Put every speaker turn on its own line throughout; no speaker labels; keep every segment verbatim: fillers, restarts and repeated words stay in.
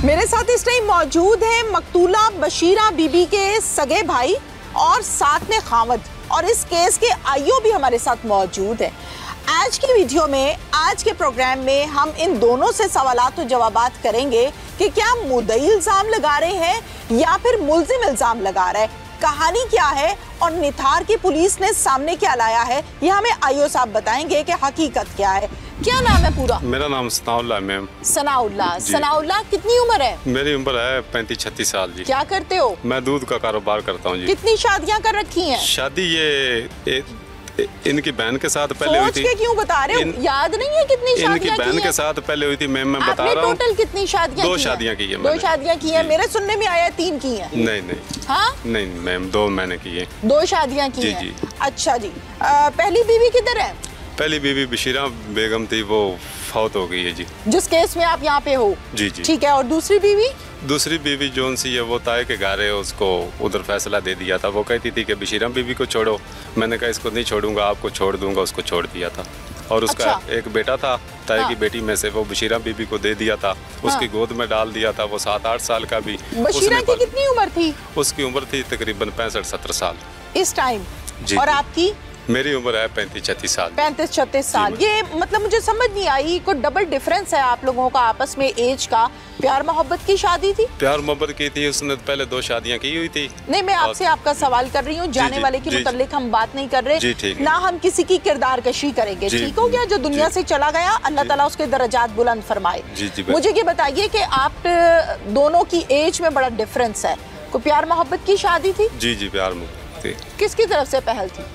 मेरे साथ इस टाइम मौजूद है मकतूला बशीरा बीबी के सगे भाई और साथ में खावद, और इस केस के आईओ भी हमारे साथ मौजूद है। आज की वीडियो में, आज के प्रोग्राम में हम इन दोनों से सवालात और जवाबात करेंगे कि क्या मुद्दई इल्जाम लगा रहे हैं या फिर मुल्जिम इल्जाम लगा रहा है, कहानी क्या है और निथार की पुलिस ने सामने क्या लाया है, ये हमें आईओ साहब बताएंगे कि हकीकत क्या है। क्या नाम है पूरा?
मेरा नाम सनाउल्लाह मैम।
सनाउल्लाह। सनाउल्लाह, कितनी उम्र है?
मेरी उम्र है पैंतीस छत्तीस साल जी।
क्या करते हो?
मैं दूध का कारोबार करता हूँ जी।
कितनी शादियाँ कर रखी हैं?
शादी ये ए, ए, इनकी बहन के साथ पहले हुई थी।
सोच के क्यों बता रहे हो? याद नहीं है कितनी शादियाँ की हैं?
इनकी बहन के साथ पहले हुई थी मैम, मैं बता रहा हूँ।
टोटल कितनी शादियाँ?
दो शादियाँ की है।
दो शादियाँ की है। मेरे सुनने में आया तीन की है।
नहीं नहीं।
हाँ
नहीं मैम, दो मैंने की है।
दो शादियाँ की है। अच्छा जी। पहली बीवी किधर है?
पहली बीवी बशीरा बेगम थी, वो फौत हो गई है जी।
जिस केस में आप यहाँ पे हो?
जी जी।
ठीक है। और दूसरी बीवी?
दूसरी बीवी जोन सी है वो ताए के घर है, उसको उधर फैसला दे दिया था। वो कहती थी कि बशीरा बीवी को छोड़ो, मैंने कहा इसको नहीं छोड़ूंगा, आपको छोड़ दूंगा, उसको छोड़ दिया था। और उसका अच्छा। एक बेटा था ताए हाँ। की बेटी में से, वो बशीरा बीबी को दे दिया था, उसकी हाँ। गोद में डाल दिया था। वो सात आठ साल का भी।
बशीरा की कितनी उम्र थी?
उसकी उम्र थी तकरीबन पैंसठ सत्तर साल
इस टाइम।
जी।
और आपकी?
मेरी उम्र है पैंतीस छत्तीस साल।
पैंतीस छत्तीस साल। ये मतलब मुझे समझ नहीं आई, कोई डबल डिफरेंस है आप लोगों का आपस में एज का? प्यार मोहब्बत की शादी थी?
प्यार मोहब्बत की थी, उसने पहले दो शादियां की हुई थी।
नहीं, मैं आपसे आपका सवाल कर रही हूँ, जाने वाले के मुतालिक हम बात नहीं कर रहे, ना हम किसी की किरदार कशी करेंगे, ठीक हो गया? जो दुनिया से चला गया, अल्लाह ताला उसके दरजात बुलंद फरमाए। मुझे ये बताइए कि आप दोनों की एज में बड़ा डिफरेंस है, कोई प्यार मोहब्बत की शादी थी?
जी जी, प्यार मोहब्बत थी।
किसकी तरफ से पहल थी?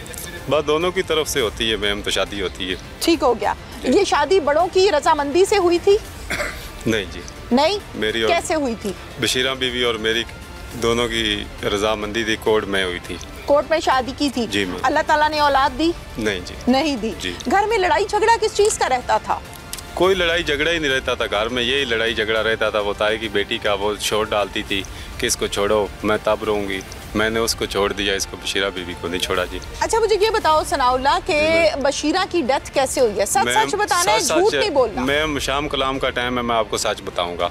बस दोनों की तरफ से होती है मैम, तो शादी होती है। ठीक
हो गया। ये शादी बड़ों की रजामंदी से हुई थी?
नहीं जी।
नहीं?
मेरी और
कैसे हुई थी?
बशीरा बीवी और मेरी दोनों की रजामंदी थी, कोर्ट में हुई थी।
कोर्ट में शादी की थी?
जी।
अल्लाह ताला ने औलाद दी?
नहीं जी।
नहीं दी जी। घर में लड़ाई झगड़ा किस चीज का रहता था?
कोई लड़ाई झगड़ा ही नहीं रहता था घर में, यही लड़ाई झगड़ा रहता था। वो ताए की बेटी का वो छोड़ डालती थी कि इसको छोड़ो, मैं तब रहूंगी, मैंने उसको छोड़ दिया, इसको बशीरा बीबी को नहीं छोड़ा जी।
अच्छा, मुझे ये बताओ सनाउल्लाह के बशीरा की डेथ कैसे हुई है? सच सच बताना है, झूठ नहीं बोलना।
मैम शाम कलाम का टाइम है, मैं आपको सच बताऊंगा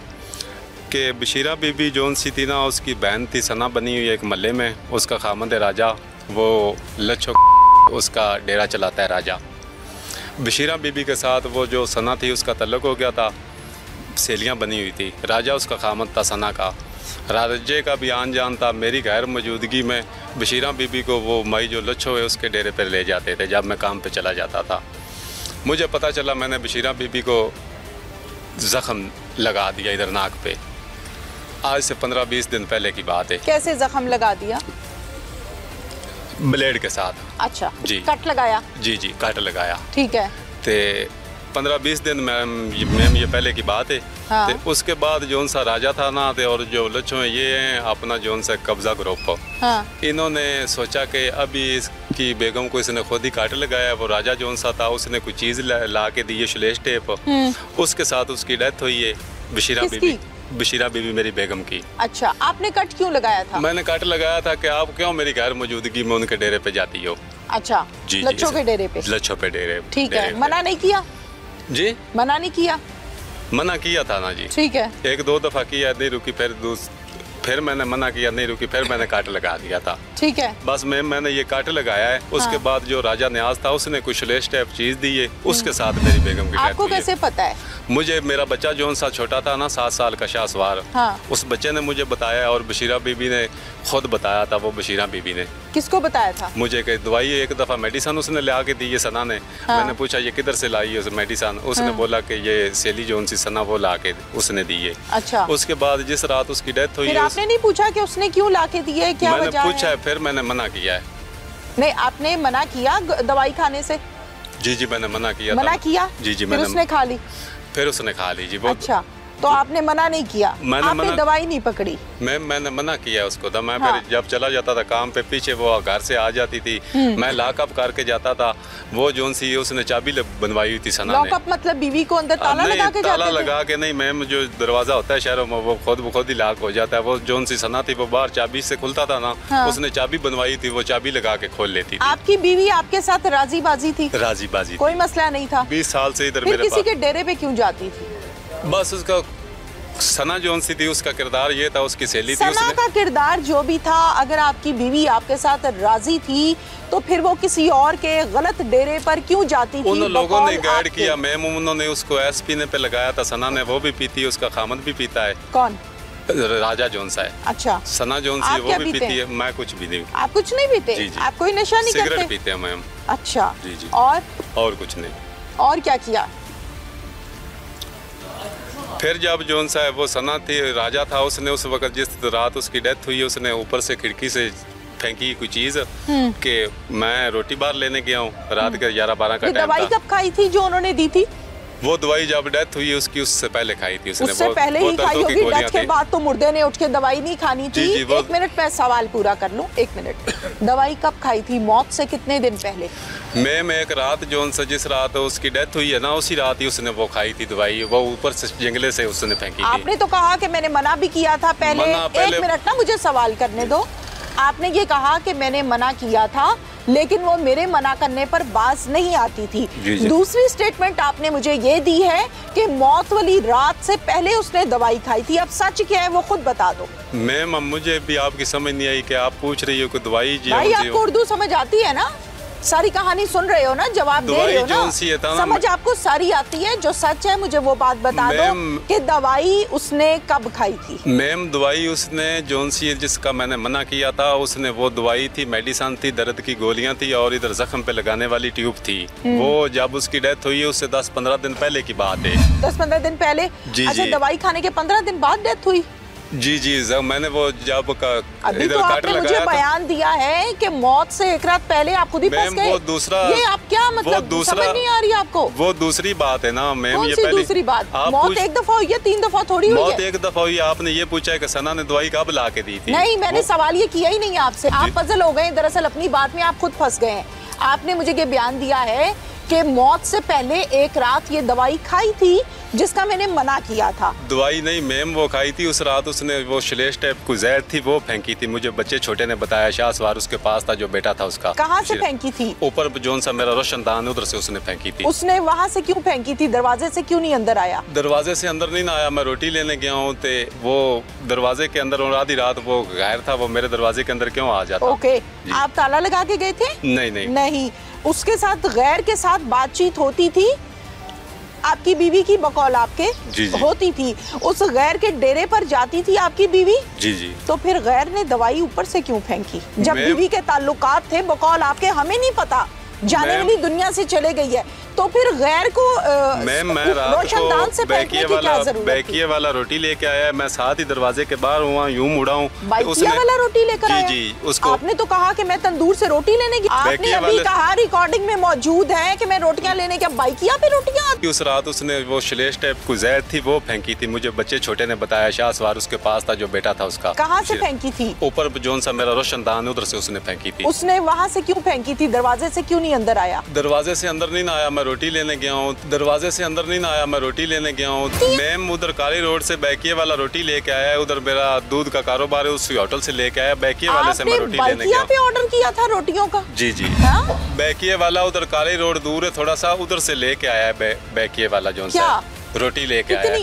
कि बशीरा बीबी जोन सी थी ना, उसकी बहन थी सना बनी हुई एक महल्ले में, उसका खामद है राजा, वो लच्छो उसका डेरा चलाता है राजा। बशीरा बीबी के साथ वो जो सना थी उसका तल्लुक हो गया था, सहेलियाँ बनी हुई थी। राजा उसका खामद था सना का, राजे का भी आन जान था। मेरी गैर मौजूदगी में बशीरा बीबी को वो माई जो लच्छो है उसके डेरे पर ले जाते थे जब मैं काम पे चला जाता था। मुझे पता चला, मैंने बशीरा बीबी को ज़ख्म लगा दिया इधर नाक पे। आज से पंद्रह बीस दिन पहले की बात है।
कैसे ज़ख्म लगा दिया?
ब्लेड के साथ।
अच्छा
जी।
कट लगाया?
जी जी, कट लगाया।
ठीक है।
ते पंद्रह बीस दिन मैम मैम ये पहले की बात है। हाँ। ते उसके बाद जोन सा राजा था ना, ते और जो लच्छो हैं ये हैं अपना जोन सा कब्जा ग्रुप। हाँ। इन्होंने सोचा कि अभी इसकी बेगम को इसने खुद ही काट लगाया। वो राजा जोन सा था, उसने कोई चीज़ ला, ला के दी है, श्लेष टेप, उसके साथ उसकी डेथ हुई है। बशीरा बीबी, बशीरा बीबी मेरी बेगम की।
अच्छा, आपने कट क्यों लगाया था?
मैंने कट लगाया था कि आप क्यों मेरी गैर मौजूदगी में उनके डेरे पे जाती हो।
अच्छा जी, लच्छो के डेरे पे?
लच्छो पे डेरे।
ठीक है। मना नहीं किया?
जी
मना नहीं किया?
मना किया था ना जी।
ठीक है।
एक दो दफा किया, नहीं रुकी, फिर दूस फिर मैंने मना किया, नहीं रुकी, फिर मैंने काट लगा दिया था।
ठीक है।
बस मैम मैंने ये काट लगाया है। उसके हाँ। बाद जो राजा न्याज था उसने कुछ श्लेष टाइप चीज दी है, उसके साथ मेरी बेगम की।
आपको कैसे पता है?
मुझे मेरा बच्चा जो सा छोटा था ना, सात साल का शाहसवार, हाँ। उस बच्चे ने मुझे बताया और बशीरा बीबी ने खुद बताया था। वो बशीरा बीबी ने
किसको बताया था?
मुझे कि दवाई एक दफ़ा मेडिसन उसने ला के दी है सना ने। हाँ। मैंने पूछा ये किधर से लाई है मेडिसन? उसने हाँ। बोला कि ये सेली जोन सी सना वो ला के उसने दी है।
अच्छा।
उसके बाद जिस रात उसकी डेथ हुई,
आपने नहीं पूछा कि उसने क्यों ला के दी है, क्या
मैंने पूछा है, फिर मैंने मना किया है।
नहीं, आपने मना किया दवाई खाने से?
जी जी, मैंने मना किया।
मना किया?
जी जी,
मैंने उसने खा ली?
फिर उसने खा ली जी। वो
अच्छा, तो आपने मना नहीं किया?
मैंने
आपने
मना...
दवाई नहीं पकड़ी?
मैं मैंने मना किया उसको था। मैं हाँ। फिर जब चला जाता था काम पे, पीछे वो घर से आ जाती थी, मैं लॉकअप करके जाता था। वो जोन सी उसने चाबी बनवाई हुई थी सना ने।
लॉकअप मतलब बीवी को अंदर ताला लगा के
ताला लगा के? नहीं मैम, जो दरवाजा होता है शहरों में वो खुद खुद ही लॉक हो जाता है। वो जोन सी सना थी वो बाहर चाबी से खुलता था ना, हाँ। उसने चाबी बनवाई थी, वो चाबी लगा के खोल लेती थी।
आपकी बीवी आपके साथ राजी बाजी थी?
राजी बाजी,
कोई मसला नहीं था।
बीस साल से इधर
मेरे किसी के डेरे पे क्यों जाती थी?
बस उसका सना जोन सी थी उसका किरदार ये था, उसकी सहेली थी।
सना
उसने
का किरदार जो भी था, अगर आपकी बीवी आपके साथ राजी थी तो फिर वो किसी और के गलत डेरे पर क्यों जाती थी?
उन लोगों ने गाइड
आपके।
किया मैम, उन्होंने उसको एस पीने पे लगाया था। सना ने वो भी पीती है, उसका खामद भी पीता है।
कौन?
राजा जोन सा है।
अच्छा,
सना जोन सी वो भी पीती है। मैं कुछ भी नहीं।
आप कुछ नहीं पीते?
जी जी।
आप कोई नशा नहीं करते?
सिगरेट पीते हैं मैम।
अच्छा
जी जी।
और
और कुछ नहीं।
और क्या किया?
फिर जब जोन सा है वो सना थी, राजा था, उसने उस वक्त जिस रात उसकी डेथ हुई, उसने ऊपर से खिड़की से फेंकी कोई चीज कि मैं रोटी बार लेने गया हूँ। रात के ग्यारह बारह का टाइम था।
दवाई कब खाई थी जो उन्होंने दी थी?
वो दवाई जब डेथ हुई उसकी उससे पहले खाई थी उसने।
उससे पहले ही खाई होगी। डेथ के बाद तो मुर्दे ने उठ के दवाई नहीं खानी थी।
जी, जी,
एक मिनट मैं सवाल पूरा कर लूं, एक मिनट। दवाई कब खाई थी? मौत से कितने दिन पहले?
मैम एक रात जोन से जिस रात उसकी डेथ हुई है ना, उसी रात ही उसने वो खाई थी दवाई। वो ऊपर से जंगले से उसने फेंकी थी।
आपने तो कहा कि मैंने मना भी किया था पहले।
पहले...
एक मिनट ना, मुझे सवाल करने दो। आपने ये कहा कि मैंने मना किया था, लेकिन वो मेरे मना करने पर बाज नहीं आती थी।
जी जी।
दूसरी स्टेटमेंट आपने मुझे ये दी है कि मौत वाली रात से पहले उसने दवाई खाई थी। अब सच क्या है वो खुद बता दो।
मैम मुझे भी आपकी समझ नहीं आई कि आप पूछ रही हो कि दवाई जी
भाई आपको उर्दू समझ आती है ना? सारी कहानी सुन रहे हो ना, जवाब दे रहे हो ना? ना समझ आपको सारी आती है। जो सच है मुझे वो बात बता दो कि दवाई उसने कब खाई थी?
मैम दवाई उसने जोन सी जिसका मैंने मना किया था, उसने वो दवाई थी, मेडिसिन थी, दर्द की गोलियां थी और इधर जख्म पे लगाने वाली ट्यूब थी। वो जब उसकी डेथ हुई है उससे दस पंद्रह दिन पहले की बात है।
दस पंद्रह दिन पहले?
जी
अच्छा,
जी।
दवाई खाने के पंद्रह दिन बाद डेथ हुई?
जी जी। जब मैंने वो जब का
अभी तो आपने मुझे बयान दिया है कि मौत से एक रात पहले आप खुद ही फंस गए।
वो दूसरा,
ये आप क्या मतलब
दूसरा,
समझ नहीं आ रही आपको?
वो दूसरी बात है ना मैम। ये पहले
दूसरी बात? मौत एक दफा हुई है, तीन दफा थोड़ी हुई है।
मौत एक दफा हुई। आपने ये पूछा है कि सना ने दवाई कब ला के दी थी?
नहीं, मैंने सवाल ये किया ही नहीं आपसे। आप पजल हो गए दरअसल अपनी बात में, आप खुद फंस गए हैं। आपने मुझे ये बयान दिया है कि मौत से पहले एक रात ये दवाई खाई थी जिसका मैंने मना किया था।
दवाई नहीं मैम, वो खाई थी उस रात। उसने वो श्लेष टाइप को जहर थी वो फेंकी थी। मुझे बच्चे छोटे ने बताया, शाहसवार उसके पास था जो बेटा था उसका।
कहाँ से फेंकी थी?
ऊपर जोन सा मेरा रोशनदान उधर से उसने फेंकी थी।
उसने वहाँ से क्यों फेंकी थी? दरवाजे से क्यों नहीं अंदर आया?
दरवाजे से अंदर नहीं ना आया। मैं रोटी लेने गया हूँ तो वो दरवाजे के अंदर, और आधी रात वो गैर था, वो मेरे दरवाजे के अंदर क्यों आ जाता?
ओके, आप ताला लगा के गए थे?
नहीं नहीं
नहीं। उसके साथ गैर के साथ बातचीत होती थी? आपकी बीवी की बकौल आपके
जी जी।
होती थी। उस गैर के डेरे पर जाती थी आपकी बीवी?
जी जी।
तो फिर गैर ने दवाई ऊपर से क्यों फेंकी जब बीवी के ताल्लुकात थे बकौल आपके? हमें नहीं पता, जाने वाली दुनिया से चले गई है, तो फिर गैर को
मैम मैं रात को बैकिए वाला बैकिए वाला रोटी लेके आया। मैं साथ ही दरवाजे के बाहर हुआ, यूं मुड़ा हूँ।
बैकिया वाला रोटी लेकर आया?
जी जी। उसको
आपने तो कहा कि मैं तंदूर से रोटी लेने की, आपने अभी कहा रिकॉर्डिंग में मौजूद है कि मैं रोटियां लेने के, बैकिया पे रोटियां आती?
उस रात उसने वो श्लेष टाइप को जहर थी वो फेंकी थी। मुझे बच्चे छोटे ने बताया, शाहसवार उसके पास था जो बेटा था उसका।
कहाँ से फेंकी थी?
ऊपर जोन सा मेरा रोशनदान उधर से उसने फेंकी थी।
उसने वहाँ से क्यों फेंकी थी? दरवाजे से क्यों नहीं अंदर आया?
दरवाजे से अंदर नहीं ना आया। मैं रोटी लेने गया हूँ। दरवाजे से अंदर नहीं ना आया। मैं रोटी लेने गया हूँ। मैम उधर काली रोड से बैकिए वाला रोटी लेके आया है। उधर मेरा दूध का कारोबार है, उसी होटल से लेके आया। बैकिए वाले से मैं रोटी लेने गया।
पे ऑर्डर किया था रोटियों का?
जी जी। बैकिए वाला उधर काली रोड दूर है थोड़ा सा, उधर से लेके आया है बैकिए वाला जोन सा रोटी लेके आया।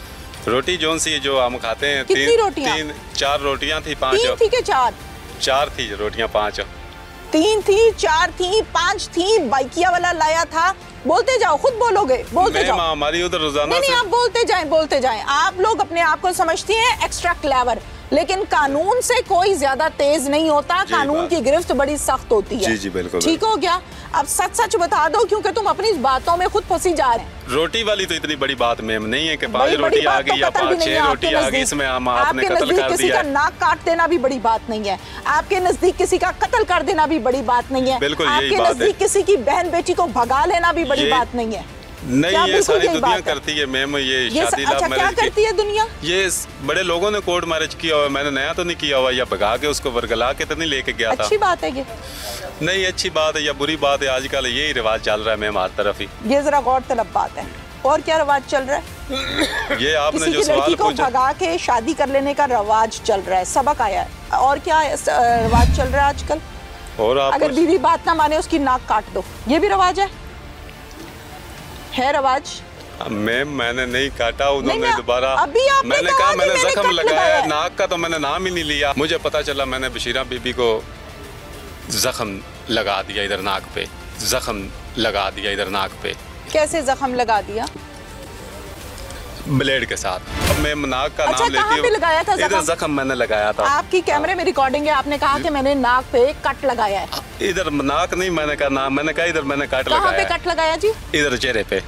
रोटी जोन सी जो हम खाते हैं।
कितनी रोटियां?
तीन चार रोटियां थी। पाँच
तीन थी के चार?
चार थी रोटियां, पाँच।
तीन थी, चार थी, पाँच थी। बाइकिया वाला लाया था। बोलते जाओ, खुद बोलोगे, बोलते जाओ।
हमारी उधर रोजाना
नहीं, नहीं, आप बोलते जाएं, बोलते जाएं। आप लोग अपने आप को समझती हैं एक्स्ट्रा क्लेवर, लेकिन कानून से कोई ज्यादा तेज नहीं होता। कानून की गिरफ्त बड़ी सख्त होती है।
जी जी बिल्कुल।
ठीक हो गया? अब सच सच बता दो, क्योंकि तुम अपनी बातों में खुद फंसी जा रहे हैं।
रोटी वाली तो इतनी बड़ी बात मैम नहीं है कि पांच रोटी आ गई या पांच छह रोटी आ गई, इसमें हम आपने कत्ल कर
किसी
दिया।
का नाक काट देना भी बड़ी बात नहीं है। आपके नजदीक किसी का कत्ल कर देना भी बड़ी बात नहीं है।
बिल्कुल यही
आपके
बात है।
नजदीक किसी की बहन बेटी को भगा लेना भी बड़ी बात नहीं है।
नहीं, ये सारी दुनिया करती है मैम। ये शादी
लव मैरिज क्या करती है दुनिया?
ये बड़े लोगों ने कोर्ट मैरिज किया हुआ। मैंने नया तो नहीं किया हुआ, या भगा के उसको वर्गला के तो नहीं लेके गया था।
अच्छी बात है ये?
नहीं, अच्छी बात है या बुरी बात है, आजकल यही रिवाज चल रहा है मैम हर तरफ ही।
ये जरा गौर तलब बात है। और क्या रिवाज चल रहा है?
ये आपने जो सवाल
पूछा, को भगा के शादी कर लेने का रिवाज चल रहा है, सबक आया है। और क्या रिवाज चल रहा है आजकल?
और आप
अगर बीवी बात ना माने उसकी नाक काट दो, ये भी रिवाज है? है रिवाज?
मैम मैंने नहीं काटा, उन्होंने
नहीं,
दोबारा
अभी आपने
मैंने
कहा
कहा
कि
मैंने
मैंने
जख्म
कट
लगाया
लगाया
है,
है।
नाक का तो मैंने नाम ही नहीं लिया। मुझे पता चला मैंने बशीरा बीबी को जख्म लगा दिया इधर नाक पे, जख्म लगा दिया इधर नाक पे।
कैसे जख्म लगा दिया?
ब्लेड के साथ। अब मैं नाक का
अच्छा,
नाम लेती
कहाँ पे लगाया था
हूँ, इधर
जख्म?
जख्म मैंने लगाया था।
आपकी कैमरे में रिकॉर्डिंग है, आपने कहा कि मैंने नाक पे कट लगाया है।
इधर नाक नहीं, मैंने कहा नाम, मैंने कहा इधर मैंने कट
कहाँ
लगाया
पे
है।
कट लगाया जी?
इधर चेहरे पे।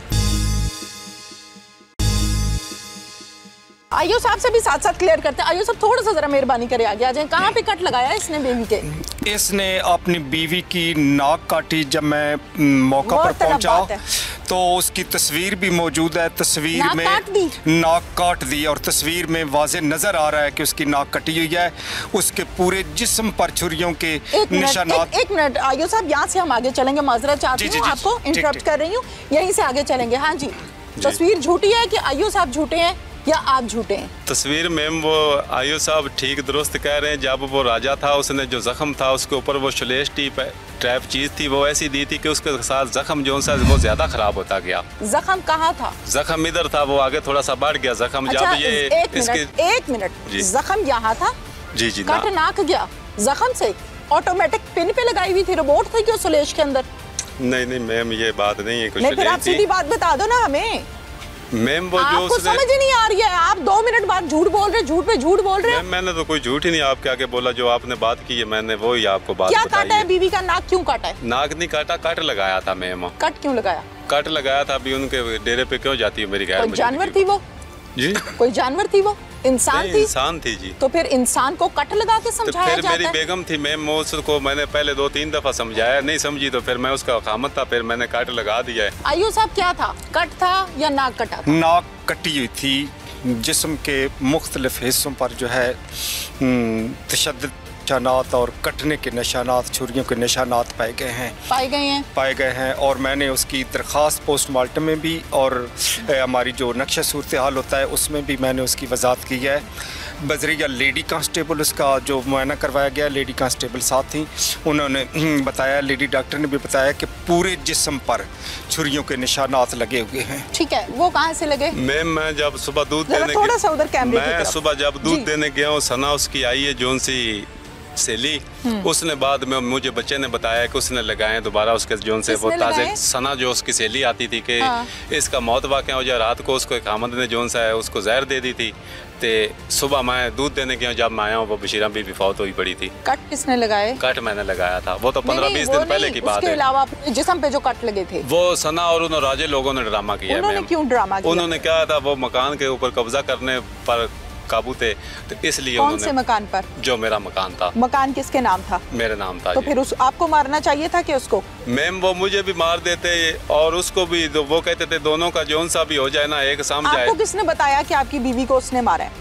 आइयो साहब से भी साथ साथ क्लियर करते हैं। आइयो साहब थोड़ा सा जरा मेहरबानी करे आगे आ जाए। कहाँ पे कट लगाया इसने बेबी के?
इसने अपनी बीवी की नाक काटी। जब मैं म, मौका पर
बहुत तलब
पहुंचा
बात है।
तो उसकी तस्वीर भी मौजूद है। तस्वीर
नाक
में
काट दी?
नाक काट दी और तस्वीर में वाज़े नजर आ रहा है कि उसकी नाक कटी हुई है। उसके पूरे जिस्म पर छुरियों के
एक मिनट,
निशानात।
एक, एक मिनट आइयो साहब, यहाँ से हम आगे चलेंगे। माजरत चाहती
जी, जी,
हूँ,
जी,
आपको
ठीक,
इंटरप्ट
ठीक।
कर रही हूँ। यहीं से आगे चलेंगे। हाँ जी, तस्वीर झूठी है कि आइयो साहब झूठे हैं या आप झूठे हैं?
तस्वीर मैम वो आयु साहब ठीक दुरुस्त कह रहे हैं। जब वो राजा था, उसने जो जख्म था उसके ऊपर वो शलेश टीप टाइप चीज थी, वो ऐसी दी थी कि उसके साथ जख्म जो सा वो ज्यादा खराब होता गया।
जख्म कहाँ था?
जख्म इधर था, वो आगे थोड़ा सा बढ़ गया जख्म।
अच्छा,
जब ये
एक मिनट, एक मिनट,
जी।
जख्म यहाँ था,
जी जी
कट
ना।
नाक गया जख्म से। ऑटोमेटिक पिन पे लगाई हुई थी, रोबोट थी कि सुलेश के अंदर?
नहीं नहीं मैम ये बात नहीं है, कुछ
नहीं, फिर आप
नहीं
सीधी
थी
बात बता दो ना हमें।
मैम। वो जो
आपको
उसने
समझ ही नहीं आ रही है, आप दो मिनट बाद झूठ बोल रहे, झूठ पे झूठ बोल रहे हैं।
मैम मैंने तो कोई झूठ ही नहीं आपके आगे बोला। जो आपने बात की है मैंने वो ही आपको बात
क्या
बताई
काटा है
है।
बीवी का? नाक क्यों काटा है?
नाक नहीं काटा, कट लगाया था मैम।
कट क्यों लगाया?
कट लगाया था। अभी उनके डेरे पे क्यों जाती है मेरी गैर
कोई
मौजूदगी
जानवर
में?
थी वो?
जी
कोई जानवर थी वो? इंसान
नहीं,
थी?
इंसान थी जी।
तो फिर इंसान को कट लगा के
तो
समझाया
फिर
जाता
मेरी
है?
बेगम थी मैम, उसको मैंने पहले दो तीन दफा समझाया, नहीं समझी तो फिर मैं उसका खामत था, फिर मैंने कट लगा दिया है।
आयु साहब क्या था, कट था या नाक कटा था?
नाक कटी हुई थी। जिस्म के मुख्तलिफ हिस्सों पर जो है तशद्दुद निशानात और कटने के निशानात, छुरियों के निशानात पाए गए हैं
पाए गए हैं
पाए गए हैं और मैंने उसकी दरख्वास्त पोस्टमार्टम में भी और ए, हमारी जो नक्शा सूरत हाल होता है उसमें भी मैंने उसकी वजाहत की है। बजरिया लेडी कांस्टेबल उसका जो मुआयना करवाया गया, लेडी कांस्टेबल साथ थी, उन्होंने बताया, लेडी डॉक्टर ने भी बताया कि पूरे जिस्म पर छुरियों के निशानात लगे हुए हैं।
ठीक है, वो कहाँ से लगे?
मैम मैं जब सुबह दूध
जरा
देने
थोड़ा सा उधर कैमरे की
मैं
तरफ।
सुबह जब दूध
जी।
देने गया हूँ, सना उसकी आई है जोन सी सेली, उसने बाद में मुझे बच्चे ने बताया कि उसने लगाए दोबारा उसके जोन से वो
किसने
ताजे
लगाए?
सना जो उसकी सेली आती थी कि
हाँ।
इसका मौत वाक़या हो जाए। रात को उसको एक आमद ने जोन सा है उसको जहर दे दी थी। ते सुबह मैं दूध देने गया, जब मैं आया हूँ वो बशीरा बीबी फौत हुई पड़ी थी।
कट किसने लगाए?
कट मैंने लगाया था, वो तो
नहीं,
पंद्रह
नहीं,
बीस
वो
दिन पहले
नहीं,
की बात
उसके
है।
अलावा अपने जिस्म पे जो कट लगे थे
वो सना और उन राजे लोगों ने ड्रामा किया है
उन्होंने
मैम।
क्यों ड्रामा किया?
उन्होंने क्या था, वो मकान के ऊपर कब्जा करने पर काबू थे, तो इसलिए
कौन
उन्होंने
से मकान पर?
जो मेरा मकान था।
मकान किसके नाम था?
मेरे नाम था
तो
जी।
फिर उस आपको मारना चाहिए था कि उसको?
मैम वो मुझे भी मार देते और उसको भी, तो वो कहते थे दोनों का जोन सा भी हो जाए ना, एक साम जाए।
आपको किसने बताया कि आपकी बीवी को उसने मारा है?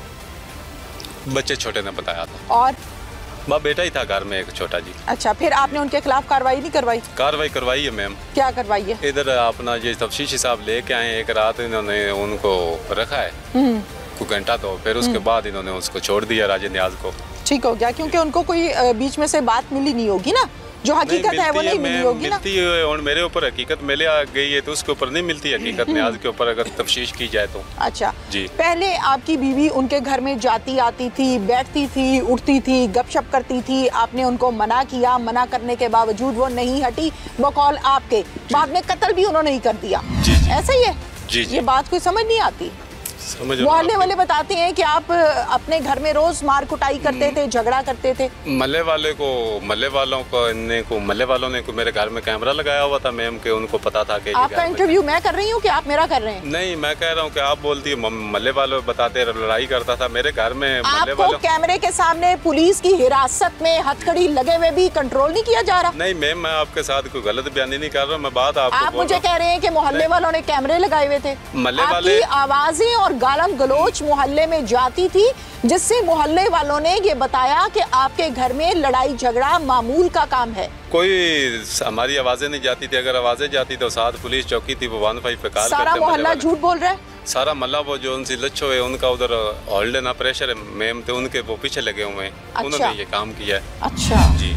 बच्चे छोटे ने बताया था।
और
माँ बेटा ही था घर में एक छोटा जी।
अच्छा, फिर आपने उनके खिलाफ कार्रवाई नहीं करवाई?
कार्रवाई करवाई है मैम।
क्या करवाई है?
इधर अपना ये तफ्तीशी साहब लेके आए, एक रात इन्होंने उनको रखा है कुछ घंटा, तो फिर उसके बाद इन्होंने उसको छोड़ दिया राजे न्याज को।
ठीक हो गया, क्योंकि उनको कोई अ, बीच में से बात मिली नहीं होगी ना, जो हकीकत है वो नहीं मिली होगी ना।
मिलती है और मेरे ऊपर हकीकत मिले आ गई है, तो उसके ऊपर नहीं मिलती हकीकत न्याज के ऊपर अगर तफ्तीश की जाए तो।
अच्छा
जी।
पहले आपकी बीवी उनके घर में जाती आती थी, बैठती थी, उठती थी, गपशप करती थी, आपने उनको मना किया, मना करने के बावजूद वो नहीं हटी, बकौल आपके बाद में कत्ल भी उन्होंने ही कर दिया।
जी, जी।
ऐसा ही है?
जी, जी।
ये बात कोई समझ नहीं आती।
समझ
मोहल्ले वाले बताते हैं कि आप अपने घर में रोज मार कुटाई करते थे, झगड़ा करते थे।
मल्ले वाले को मल्ले वालों को इन्ने को मल्ले वालों ने को मेरे घर में कैमरा लगाया हुआ था मैम, के उनको पता था कि ये
आपका
घर में-
इंटरव्यू मैं कर रही हूँ कि आप मेरा कर रहे हैं?
नहीं, मैं कह रहा हूँ कि आप बोलती है मल्ले वाले बताते लड़ाई करता था मेरे घर में। मल्ले
आपको
वालों
कैमरे के सामने पुलिस की हिरासत में हथकड़ी लगे हुए भी कंट्रोल नहीं किया जा रहा?
नहीं मैम, मैं आपके साथ कोई गलत बयानी नहीं कर रहा, मैं बात आपको
आप
बोल
मुझे
रहा
कह रहे हैं कि मोहल्ले वालों ने कैमरे लगाए हुए थे।
मल्ले
आपकी
वाले-
आवाजें और गालम गलोच मोहल्ले में जाती थी, जिससे मोहल्ले वालों ने ये बताया कि आपके घर में लड़ाई झगड़ा मामूल का काम है।
कोई हमारी आवाजें नहीं जाती थी, अगर आवाजें जाती तो साथ पुलिस चौकी थी, वो वन फाइव पे कॉल
सारा
करते मल्ले
मोहल्ला
वाले।
झूठ बोल रहा है?
सारा मल्ला वो जो उनसे लच्छो है उनका उधर हॉल्डे ना प्रेशर है मैम, तो उनके वो पीछे लगे हुए हैं।
अच्छा।
उन्होंने ये काम किया है।
अच्छा
जी।